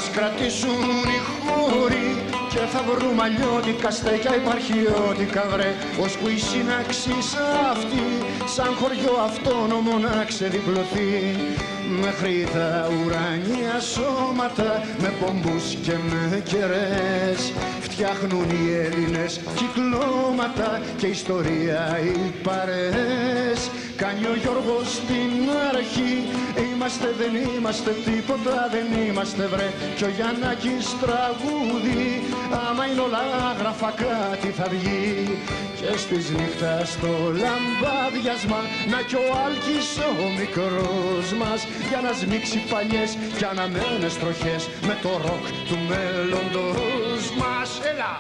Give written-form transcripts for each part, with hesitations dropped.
μας κρατήσουν οι χώροι και θα βρούμε αλλιώτικα στέκια υπαρχιώτικα βρε, ώσπου η σύναξη αυτή σαν χωριό αυτόνομο να ξεδιπλωθεί μέχρι τα ουρανία σώματα με πομπούς και με κερές. Φτιάχνουν οι Έλληνες κυκλώματα και ιστορία οι παρέες. Κάνει ο Γιώργος στην αρχή, είμαστε δεν είμαστε τίποτα δεν είμαστε βρε, κι ο Γιαννάκης τραγούδι, άμα είναι όλα γράφα κάτι θα βγει. Και στις νύχτας στο λαμπάδιασμα να κι ο Άλκης ο μικρός μας για να σμίξει παλιές κι αναμένες τροχές με το ροκ του μέλλοντος μας. Έλα!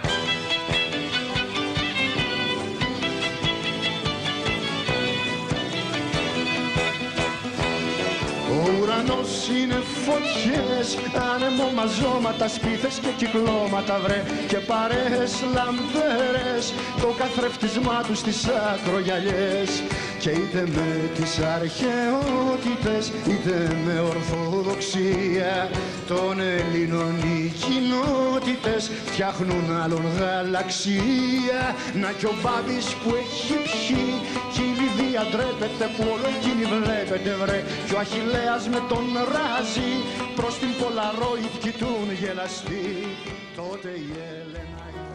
Ο ουρανός είναι φωτιές, άνεμο μαζώματα, σπίθες και κυκλώματα βρε, και παρέες λαμπέρες, το καθρεφτισμά τους στις ακρογιαλιές. Και είτε με τις αρχαιότητες, είτε με ορθοδοξία των Ελλήνων οι κοινότητες φτιάχνουν άλλον γαλαξία. Να κι ο Μπάμπης που έχει πιει, κι η Λιδία ντρέπεται που όλο εκείνη βλέπετε βρε, κι ο Αχιλλέας με τον Ράζι προς την Πολαρόιτ κοιτούν γελαστοί. Τότε η Έλενα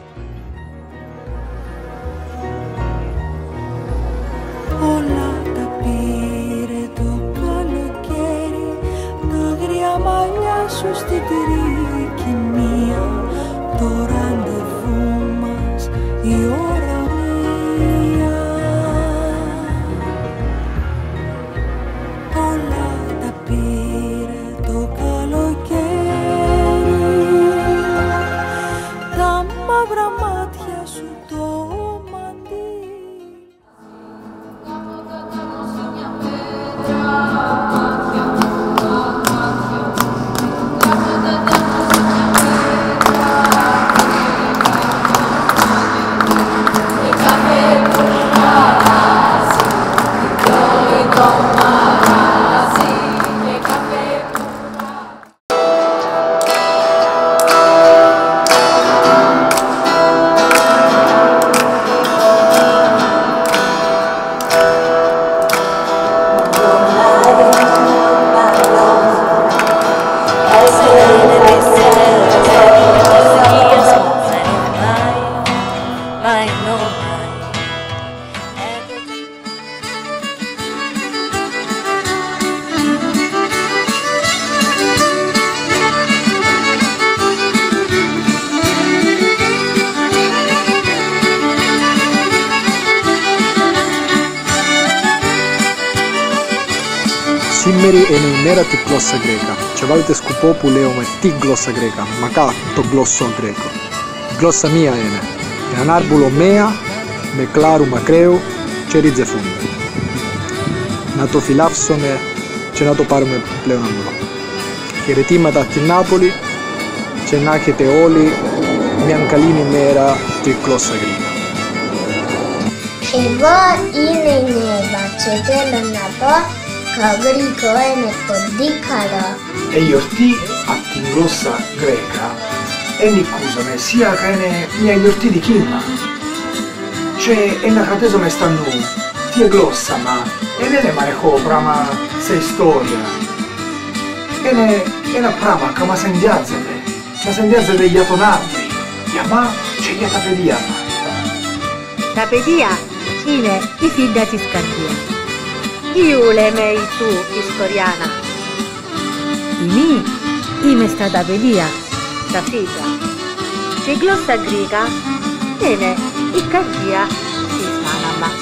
όλα τα πήρε το καλοκαίρι, τα αγριά μαλλιά σου στην τρικυμία, το ραντεβού μας η ώρα μία. Όλα τα πήρε το καλοκαίρι, τα μαύρα μάτια σου το μαντί. Σήμερα είναι η μέρα τη γλώσσα γρέκα και βάλετε σκοπό που λέω με τη γλώσσα γρέκα, μακά το γλώσσο γρέκο. Η γλώσσα μία είναι έναν άρμπουλο μέα με κλάρου μακραίο και ρίτζε φούντα. Να το φυλάψουμε και να το πάρουμε πλέον αμπλό. Χαιρετήματα από την Νάπολη και να έχετε όλοι μια καλή ημέρα τη γλώσσα γρέκα. Εγώ είμαι η Νέβα και θέλω να πω Καγρίκο είναι πολύ καλό. E γιορτή από την γλώσσα γρέκα ενοικούσαμε sia che είναι μια γιορτή δική μας. Και να κρατήσουμε στα νου τη γλώσσα μας δεν είναι μανεχό πράγμα σε ιστορία. Είναι ένα πράγμα που μας ενδιάζεται. Μας ενδιάζεται για τον άντρη, για μας και για τα παιδιά μας. Τα παιδιά είναι η φύγα της καρδιάς. Io λέμε tu ιστοριάνα. Ημί είμαι στα τα παιδιά, τα φύγα. Και η γλώσσα γρήκα είναι η καρδιά της μάνα μας.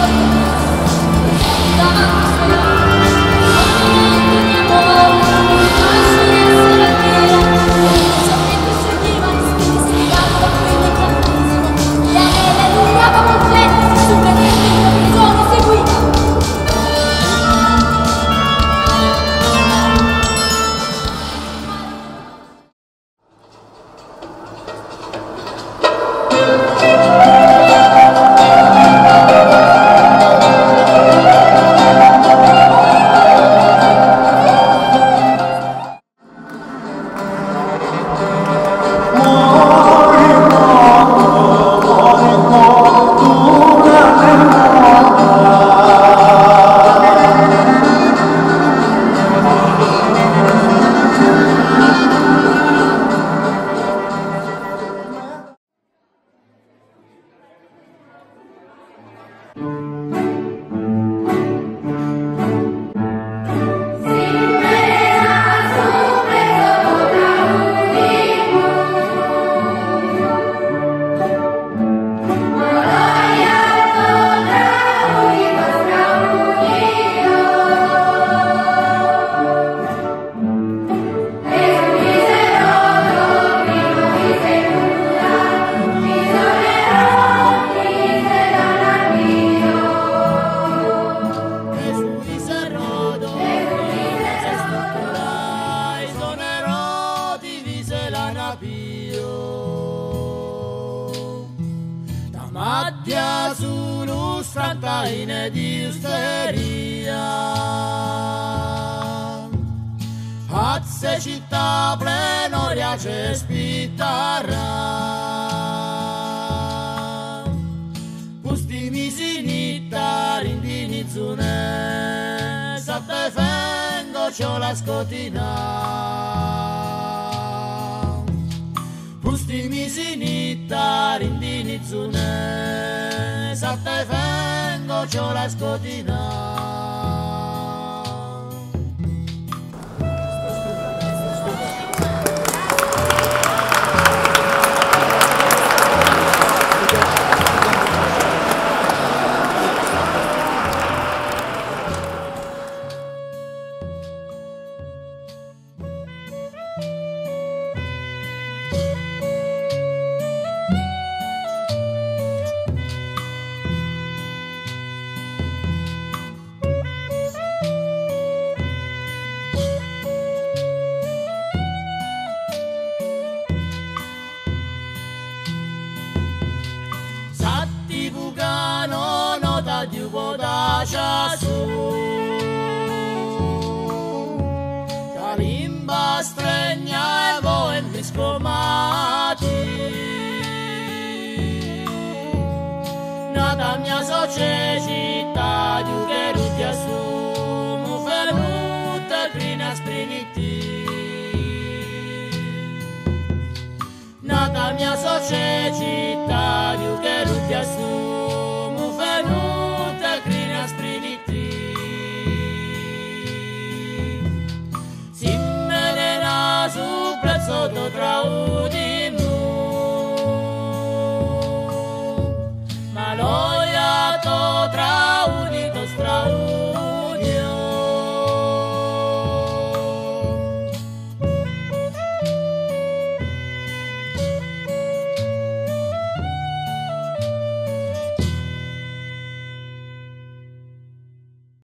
Maddia sullo strantaine di osteria, Hazze città plenoria c'è spittara, Pustimi sinita rindinizzune, Satte fengo c'ho la scotina, Pustimi sinita rindinizzune, Satte fengo c'ho la scotina. Di bodacia su Kalimba stregna e voi miscomati Nata mia soce città di che rutia su mu fermuta crina spriniti Nata mia soce città di che rutia su sotto traudi